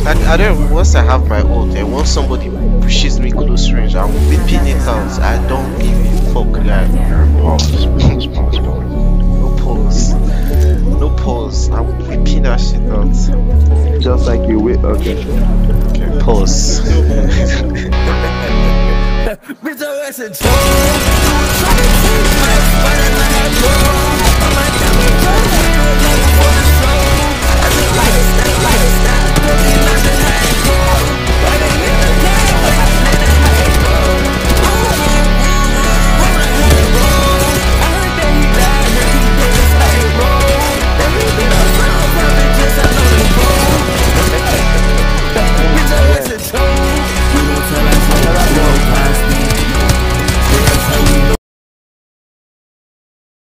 I don't. Once I have my own, then once somebody pushes me close range, I'm whipping it out. I don't give a fuck, guy. Pause, pause, pause, pause. No pause. No pause. I'm whipping that shit out. Just like you wait. Okay. Okay, pause. Bitch, I said,